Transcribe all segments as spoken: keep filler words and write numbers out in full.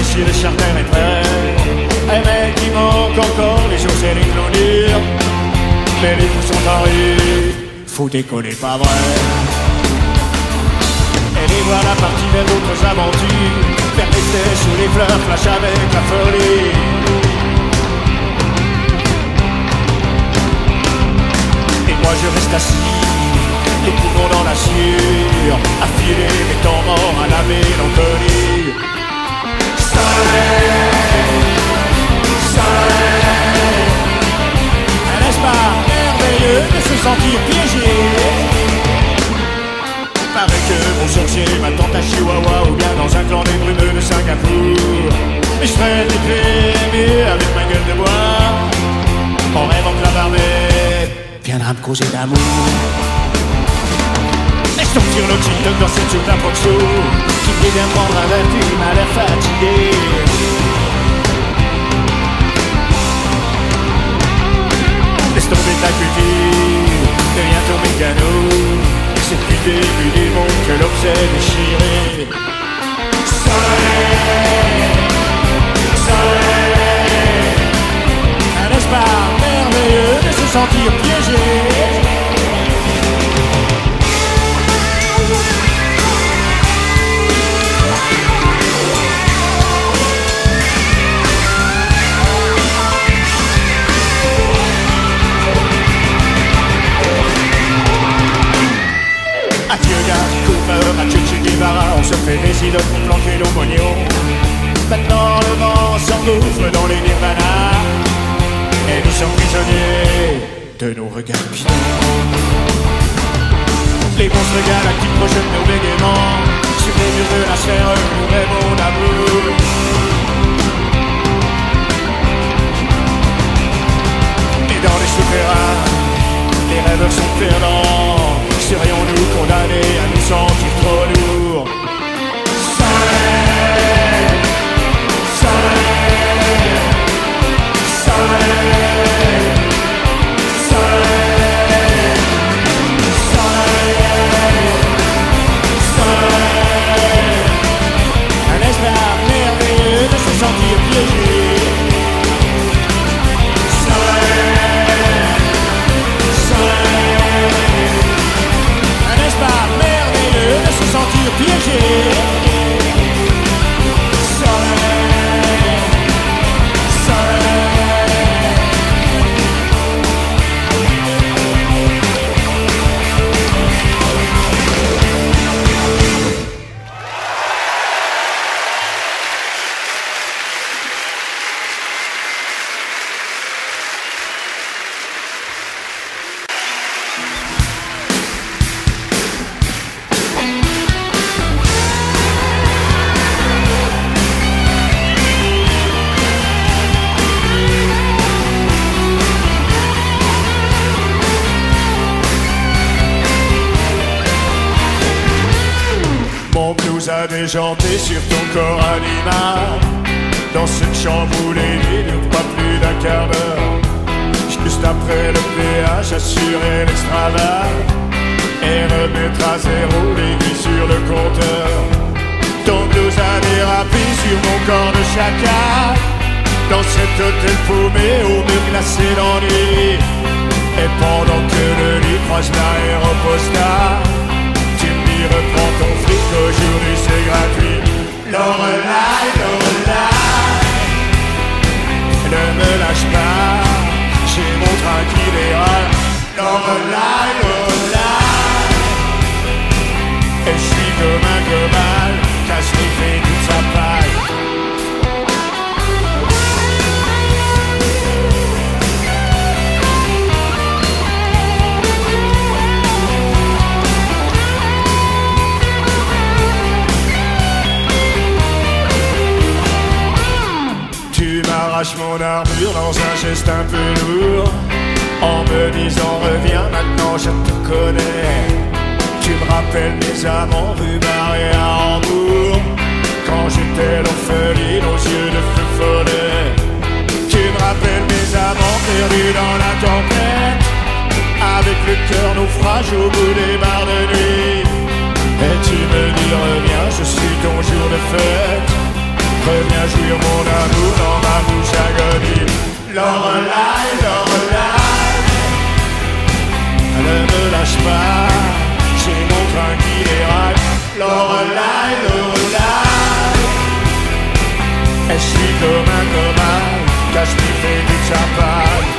suis le charter et prêt. Un mec qui manque encore, les jours c'est les clôtures. Mais les fous sont en rue, faut décoller pas vrai. Et les voilà partis vers d'autres aventures. Faire des flèches sous les fleurs, flash avec la folie. Et moi je reste assis, les poumons dans la sueur, à filer mes temps morts à la mélancolie. Soleil, soleil, n'est-ce pas merveilleux de se sentir piégé? Paraît que mon sorcier m'attend à Chihuahua ou bien dans un clan des brumeux de Singapour. Mais je ferai des mieux avec ma gueule de bois, en rêvant que la barbette viendra me causer d'amour. Laisse sortir le TikTok dans cette soupe d'Aproxo, qui vient prendre un verre, tu m'as l'air fatigué. Laisse tomber ta culture, deviens ton mécano. C'est depuis le début du monde que l'homme s'est déchiré. Soleil, soleil, n'est-ce pas merveilleux de se sentir piégé? Adieu gars, Cooper, adieu Che Guevara, on se fait des idoles pour planquer nos mognons. Maintenant le vent s'engouffre dans les nirvanas, et nous sommes prisonniers de nos regards bidons. Les monstres galactiques projettent nos bégaiements sur les murs de la sphère, nous rêvons d'amour. Et dans les souterrains, les rêveurs sont perdants. Serions-nous condamnés à nous sentir trop lourds? Soleil, soleil, soleil, soleil, soleil, soleil. Un espoir merveilleux de se sentir piégé. Se sentir piégé. Soleil, soleil. A déjanté sur ton corps animal, dans cette chambre où les nuits durent pas plus d'un quart d'heure. Juste après le péage, assurer l'extravage et remettre à zéro l'aiguille sur le compteur. Ton blues a dérapé sur mon corps de chacal, dans cet hôtel paumé au mur glacé d'ennui. Et pendant que le lit croise l'aéropostale, reprends ton fric, aujourd'hui c'est gratuit. Lorelai, Lorelai, ne me lâche pas, j'ai mon train qui déraille. Lorelai, Lorelai, et je suis comme un global, casse les fait toute sa paille. Arrache mon armure dans un geste un peu lourd, en me disant reviens maintenant je te connais. Tu me rappelles mes amants rue Barré à Hambourg, quand j'étais l'orpheline aux yeux de feu follet. Tu me rappelles mes amants perdus dans la tempête, avec le cœur naufrage au bout des barres de nuit. Et tu me dis reviens, je suis ton jour de fête, Reviens jouir mon amour dans ma bouche agonie. Lorelai, Lorelai, ne me lâche pas, j'ai mon train qui déraille. Lorelai, Lorelai, et je suis comme un cobaye, cache-lui fait toute sa paille.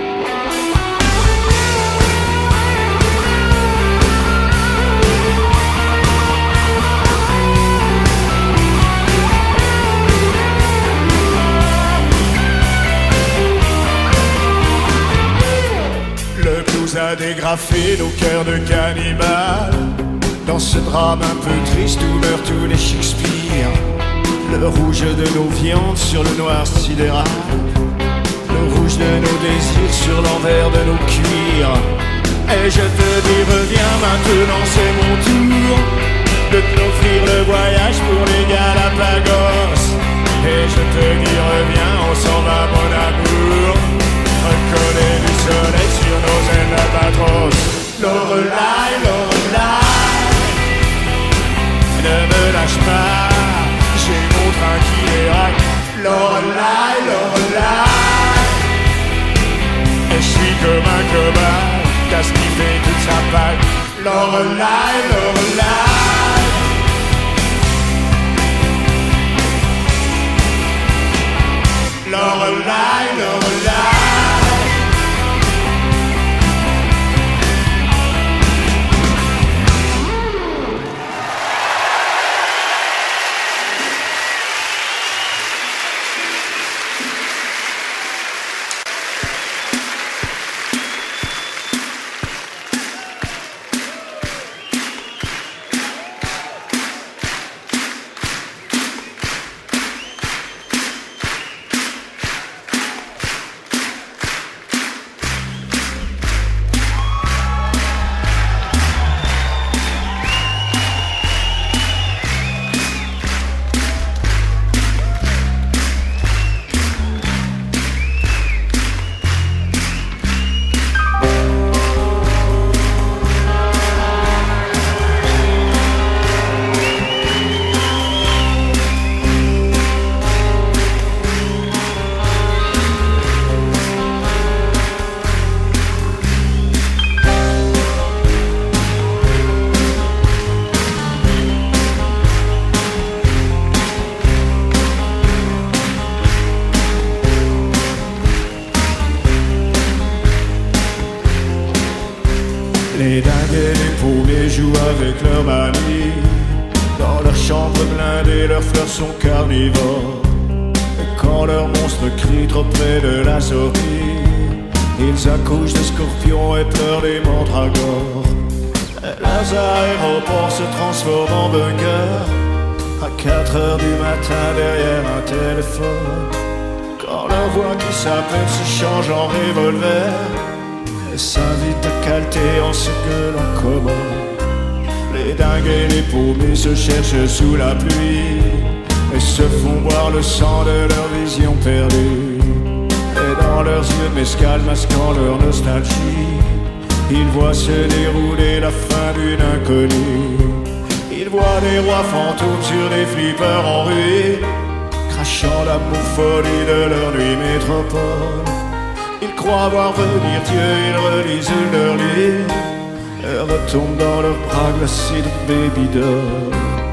A dégrafé nos cœurs de cannibales. Dans ce drame un peu triste où meurent tous les Shakespeare. Le rouge de nos viandes sur le noir sidéral, le rouge de nos désirs sur l'envers de nos cuirs. Et je te dis reviens maintenant, c'est mon tour de t'offrir le voyage pour les Galapagos. Et je te dis reviens, on s'en va mon amour, recoller du soleil sur nos ailes d'albatros. Lorelai, Lorelai, ne me lâche pas, j'ai mon train qui déraille. Lorelai, Lorelai, et je suis comme un cobaye, casse qui fait toute sa paille. Lorelai, Lorelai, Lorelai, Lorelai. Les dingues et les paumés jouent avec leurs manies. Dans leur chambre blindée, leurs fleurs sont carnivores. Et quand leurs monstres crient trop près de la sortie, ils accouchent de scorpions et pleurent des mandragores. Et leurs aéroports se transforment en bunkers à quatre heures du matin derrière un téléphone. Quand leur voix qui s'appelle se change en revolver et s'invite à calter en se gueulant comment. Les dingues et les paumés se cherchent sous la pluie et se font boire le sang de leur vision perdue. Et dans leurs yeux mescal masquant leur nostalgie, ils voient se dérouler la fin d'une inconnue. Ils voient des rois fantômes sur des flippers en ruine, crachant l'amour folie de leur nuit métropole. Ils croient voir venir Dieu, ils relisent leur livre et retombent dans leurs bras glacés de baby doll.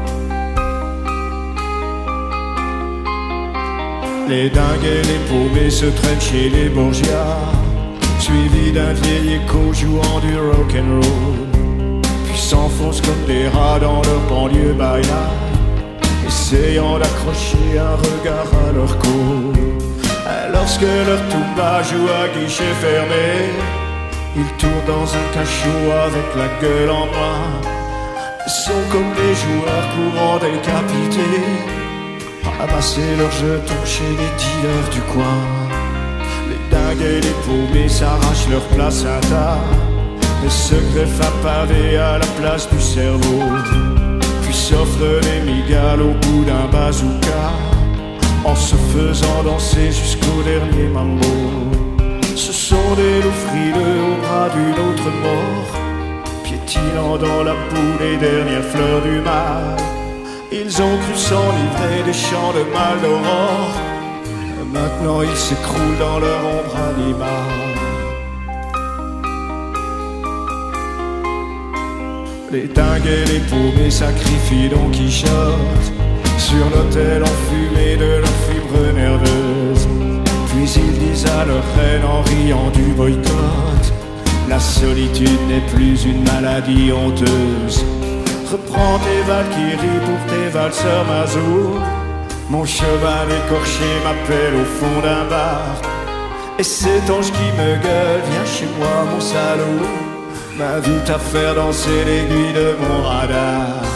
Les dingues et les paumés se traînent chez les Borgia, suivis d'un vieil écho jouant du rock'n'roll, puis s'enfoncent comme des rats dans leur banlieue baïla, essayant d'accrocher un regard à leur cou. Lorsque leur tuba joue à guichet fermé, ils tournent dans un cachot avec la gueule en noir. Ils sont comme des joueurs courants décapités, ramasser leurs jetons chez les dealers du coin. Les dingues et les paumés s'arrachent leur place à tas et se greffent à pavé à la place du cerveau, puis s'offrent des migales au bout d'un bazooka, en se faisant danser jusqu'au dernier mambo. Ce sont des loups frileux au bras d'une autre mort, piétinant dans la boue les dernières fleurs du mal. Ils ont cru s'enivrer des champs de Maldoror. Maintenant ils s'écroulent dans leur ombre animale. Les dingues et les paumés sacrifient Don Quichotte sur l'autel enfumé de leurs fibres nerveuses. Puis ils disent à leur reine en riant du boycott: la solitude n'est plus une maladie honteuse. Reprends tes valkyries pour tes valseurs mazou. Mon cheval écorché m'appelle au fond d'un bar. Et cet ange qui me gueule: viens chez moi mon salaud, m'invite à faire danser l'aiguille de mon radar.